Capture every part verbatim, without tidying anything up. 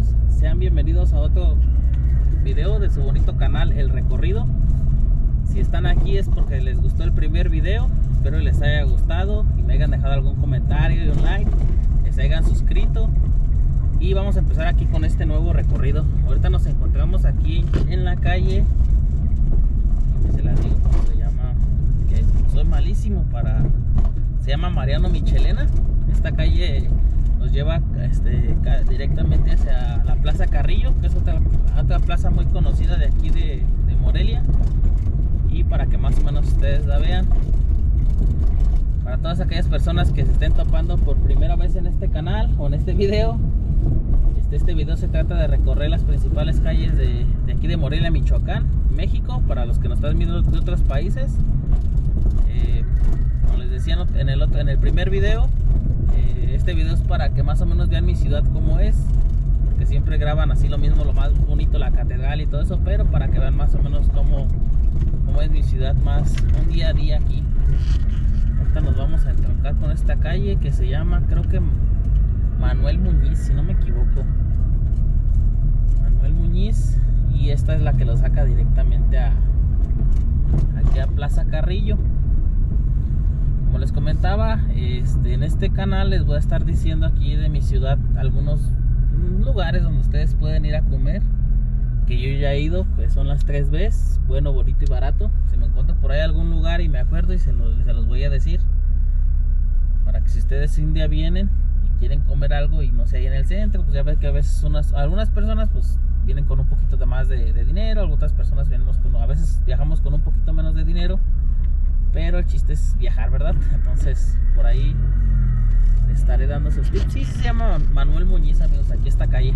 sean bienvenidos a otro video de su bonito canal El Recorrido. Si están aquí es porque les gustó el primer video, espero les haya gustado y me hayan dejado algún comentario y un like, que se hayan suscrito y vamos a empezar aquí con este nuevo recorrido. Ahorita nos encontramos aquí en la calle, se la digo cómo se llama, que soy malísimo para, se llama Mariano Michelena. Esta calle nos lleva este, directamente hacia la Plaza Carrillo, que es otra, otra plaza muy conocida de aquí de, de Morelia. Y para que más o menos ustedes la vean, para todas aquellas personas que se estén topando por primera vez en este canal o en este video, este, este video se trata de recorrer las principales calles de, de aquí de Morelia, Michoacán, México, para los que nos están viendo de otros países. Eh, como les decía en el, otro, en el primer video, eh, este video es para que más o menos vean mi ciudad como es, porque siempre graban así lo mismo, lo más bonito, la catedral y todo eso, pero para que vean más o menos cómo, cómo es mi ciudad, más un día a día aquí. Ahorita nos vamos a entroncar con esta calle que se llama, creo que Manuel Muñiz, si no me equivoco. Manuel Muñiz, y esta es la que lo saca directamente a aquí a Plaza Carrillo. Como les comentaba, este, en este canal les voy a estar diciendo aquí de mi ciudad algunos lugares donde ustedes pueden ir a comer, que yo ya he ido, pues son las tres B's, bueno, bonito y barato. Si me encuentro por ahí algún lugar y me acuerdo y se los, se los voy a decir, para que si ustedes un día vienen y quieren comer algo y no sé, ahí en el centro, pues ya ven que a veces unas, algunas personas pues vienen con un poquito de más de, de dinero, otras personas venimos con, a veces viajamos con un poquito menos de dinero, pero el chiste es viajar, ¿verdad? Entonces por ahí les estaré dando sus tips. Sí, se llama Manuel Muñiz, amigos, aquí esta calle.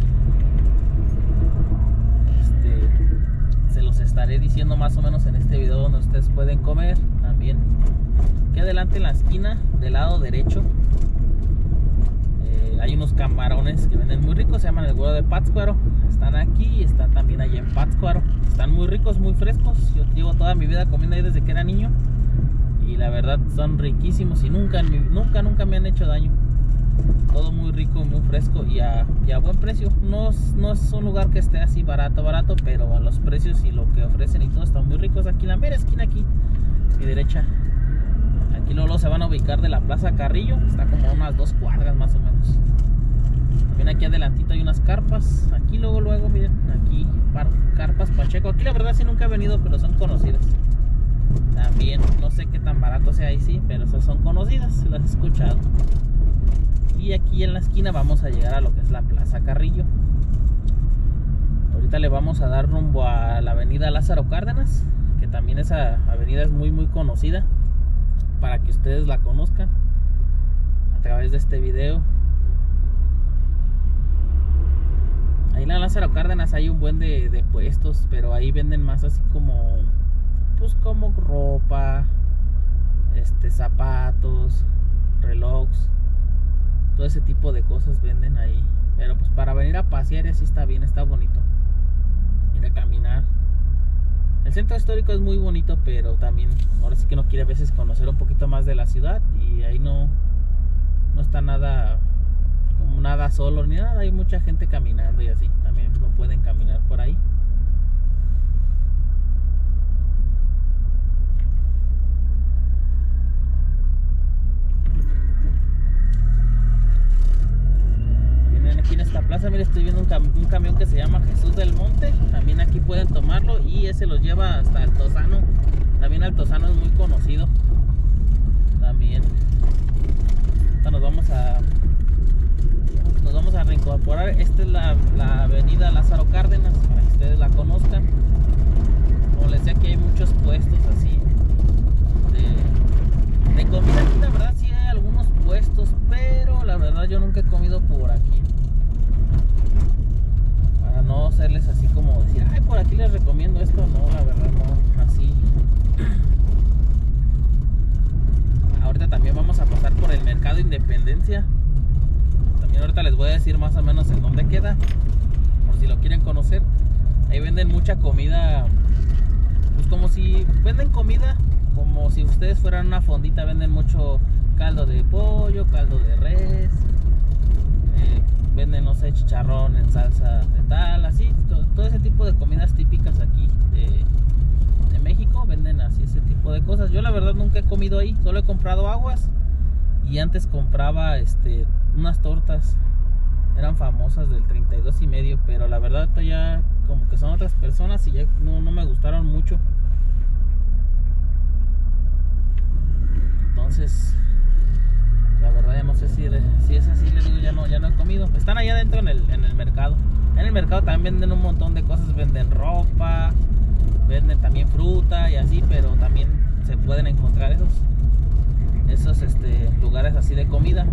Este, se los estaré diciendo más o menos en este video donde ustedes pueden comer también. Aquí adelante en la esquina del lado derecho eh, hay unos camarones que venden muy ricos, se llaman el Güero de Pátzcuaro. Están aquí y están también allá en Pátzcuaro. Están muy ricos, muy frescos. Yo llevo toda mi vida comiendo ahí desde que era niño y la verdad son riquísimos y nunca, nunca, nunca me han hecho daño. Todo muy rico, muy fresco y a, y a buen precio. No, no es un lugar que esté así barato, barato, pero a los precios y lo que ofrecen y todo están muy ricos. Aquí en la mera esquina, aquí, a mi derecha. Aquí luego se van a ubicar de la Plaza Carrillo. Está como a unas dos cuadras más o menos. También aquí adelantito hay unas carpas. Aquí luego, luego, miren, aquí carpas Pacheco. Aquí la verdad sí nunca he venido, pero son conocidas. También, no sé qué tan barato sea ahí sí, pero esas son conocidas, las he escuchado. Y aquí en la esquina vamos a llegar a lo que es la Plaza Carrillo. Ahorita le vamos a dar rumbo a la avenida Lázaro Cárdenas, que también esa avenida es muy muy conocida, para que ustedes la conozcan a través de este video. Ahí en la Lázaro Cárdenas hay un buen de, de puestos, pero ahí venden más así como, pues como ropa, este, zapatos, relojes, todo ese tipo de cosas venden ahí. Pero pues para venir a pasear así está bien, está bonito ir a caminar. El centro histórico es muy bonito, pero también ahora sí que no quiere a veces conocer un poquito más de la ciudad, y ahí no, no está nada como nada solo ni nada, hay mucha gente caminando y así, también lo pueden caminar por ahí. Aquí en esta plaza, mire, estoy viendo un, cam un camión que se llama Jesús del Monte. También aquí pueden tomarlo y ese los lleva hasta Altozano. También Altozano es muy conocido. También ahorita nos vamos a nos vamos a reincorporar. Esta es la, la avenida Lázaro Cárdenas, para que ustedes la conozcan. Como les decía, aquí hay muchos puestos así de, de comida. Aquí la verdad sí hay algunos puestos, pero la verdad yo nunca he comido por aquí, para no hacerles así como decir, ay, por aquí les recomiendo esto. No, la verdad no, así. Ahorita también vamos a pasar por el Mercado Independencia. También ahorita les voy a decir más o menos en dónde queda, por si lo quieren conocer. Ahí venden mucha comida, pues como si venden comida como si ustedes fueran una fondita. Venden mucho caldo de pollo, caldo de res, eh, venden, no sé, de chicharrón en salsa de tal, así, todo, todo ese tipo de comidas típicas aquí de, de México, venden así ese tipo de cosas. Yo la verdad nunca he comido ahí, solo he comprado aguas y antes compraba este unas tortas, eran famosas del treinta y dos y medio, pero la verdad ya como que son otras personas y ya no, no me gustaron mucho. Entonces la verdad ya no sé si, si es así, les digo, ya no, ya no he comido. Están allá adentro en el, en el mercado. En el mercado también venden un montón de cosas, venden ropa, venden también fruta y así, pero también se pueden encontrar esos esos este, lugares así de comida.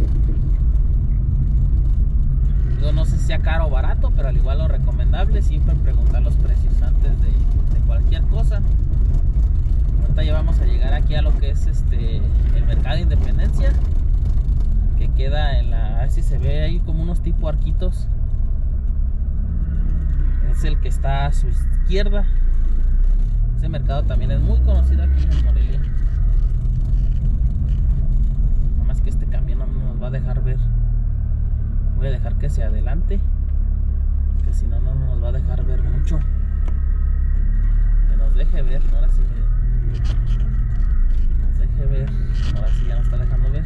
Yo no sé si sea caro o barato, pero al igual lo recomendable siempre preguntar los precios antes de, de cualquier cosa. Ahorita ya vamos a llegar aquí a lo que es este el Mercado de Independencia, que queda en la, a ver si se ve ahí como unos tipo arquitos. Es el que está a su izquierda. Ese mercado también es muy conocido aquí en Morelia. Nada más que este camión no nos va a dejar ver. Voy a dejar que se adelante, que si no, no nos va a dejar ver mucho. Que nos deje ver, ahora sí, miren. Nos deje ver, ahora sí ya nos está dejando ver.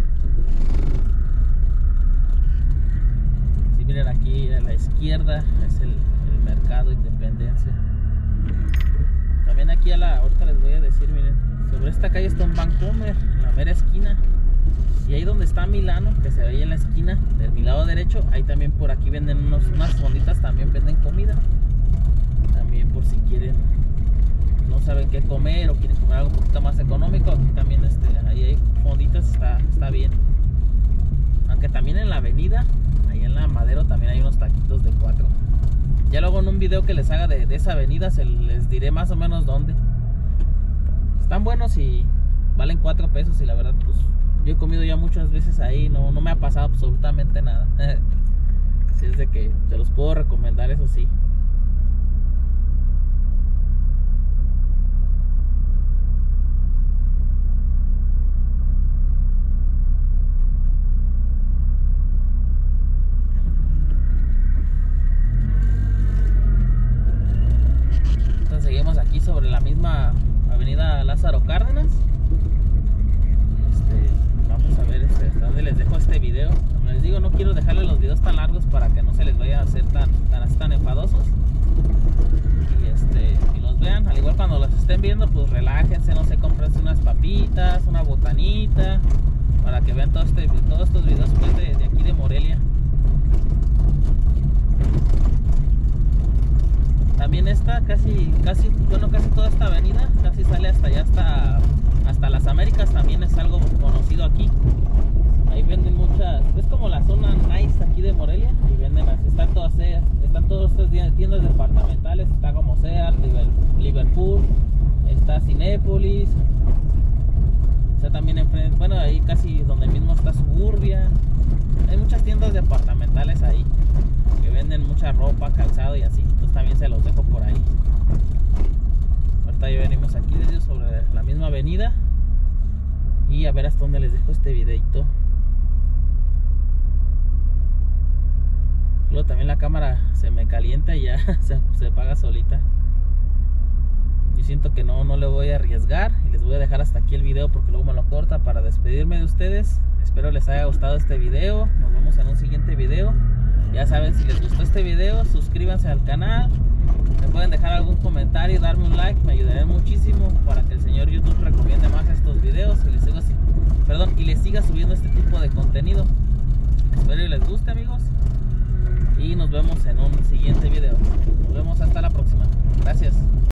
Sí, miren aquí a la izquierda es el, el Mercado Independencia. También aquí a la, ahorita les voy a decir, miren, sobre esta calle está un Vancomer, en la mera esquina. Y ahí donde está Milano, que se ve ahí en la esquina, de mi lado derecho, ahí también por aquí venden unos, unas fonditas, también venden comida. También por si quieren, no saben qué comer o quieren comer algo un poquito más económico, aquí también este, ahí hay fonditas, está, está bien. Aunque también en la avenida, ahí en la Madero, también hay unos taquitos de cuatro. Ya luego en un video que les haga de, de esa avenida, se les diré más o menos dónde. Están buenos y valen cuatro pesos y la verdad pues yo he comido ya muchas veces ahí, no, no me ha pasado absolutamente nada. Así es de que se los puedo recomendar, eso sí. Entonces seguimos aquí sobre la misma avenida Lázaro Cárdenas. Vamos a ver este, hasta dónde les dejo este video. Como les digo, no quiero dejarles los videos tan largos para que no se les vaya a hacer tan, tan, tan enfadosos. Y este, y los vean, al igual cuando los estén viendo, pues relájense, no sé, cómprense unas papitas, una botanita, para que vean todo este, todos estos videos pues, de, de aquí de Morelia. También esta, casi, casi, bueno, casi toda esta avenida, casi sale hasta allá, hasta, hasta las Américas, también es algo conocido aquí. Ahí venden muchas, es como la zona nice aquí de Morelia, y venden, están todas, están todas estas tiendas departamentales, está como Sears, Liverpool, está Cinépolis, está también enfrente, bueno, ahí casi donde mismo está Suburbia. Hay muchas tiendas departamentales ahí que venden mucha ropa, calzado y así. Entonces también se los dejo por ahí. Ahorita ya venimos aquí desde sobre la misma avenida. Y a ver hasta dónde les dejo este videito. Luego también la cámara se me calienta y ya se, se apaga solita. Yo siento que no, no le voy a arriesgar y les voy a dejar hasta aquí el video porque luego me lo corta para despedirme de ustedes. Espero les haya gustado este video. Nos vemos en un siguiente video. Ya saben, si les gustó este video, suscríbanse al canal. Me pueden dejar algún comentario, darme un like, me ayudaría muchísimo para que el señor YouTube recomiende más estos videos y les siga, perdón, y les siga subiendo este tipo de contenido. Espero que les guste, amigos. Y nos vemos en un siguiente video. Nos vemos hasta la próxima. Gracias.